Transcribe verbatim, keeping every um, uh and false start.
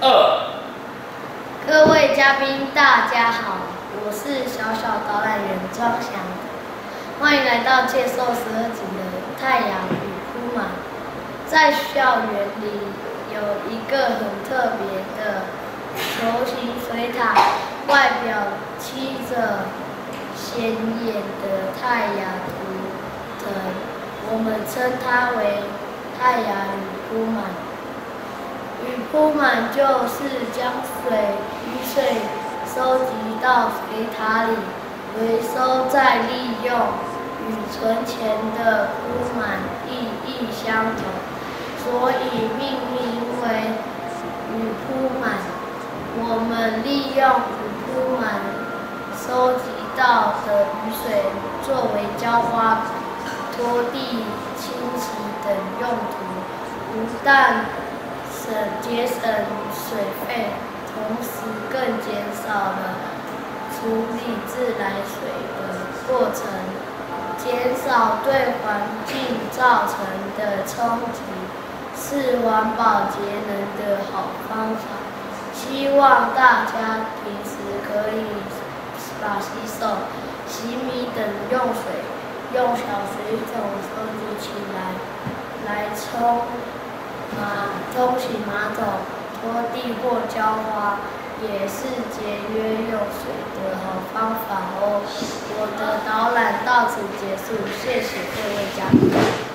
二。 各位嘉宾，大家好，我是小小导览员庄祥，欢迎来到介绍十二景的太阳与铺满。在校园里有一个很特别的球形水塔，外表漆着显眼的太阳图腾，我们称它为太阳雨铺满。雨铺满就是将水雨水收集到水塔里，回收再利用，与存钱的铺满意义相同，所以命名为雨铺满。我们利用雨铺满收集到的雨水作为浇花、拖地、清洗等用途，不但省节省水费，同时更减少了处理自来水的过程，减少对环境造成的冲击，是环保节能的好方法。希望大家平时可以把洗手、洗米等用水用小水桶收集起来，来冲马冲洗马桶、拖地或浇花，也是节约用水的好方法哦。我的导览到此结束，谢谢各位嘉宾。